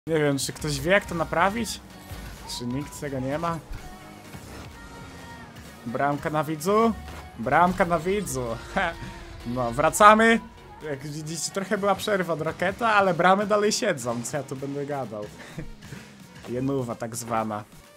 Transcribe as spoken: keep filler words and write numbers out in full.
Nie wiem, czy ktoś wie, jak to naprawić? Czy nikt tego nie ma? Bramka na widzu? Bramka na widzu. No, wracamy. Jak widzicie, trochę była przerwa od Roketa, ale bramy dalej siedzą. Co ja tu będę gadał? Jenuwa tak zwana.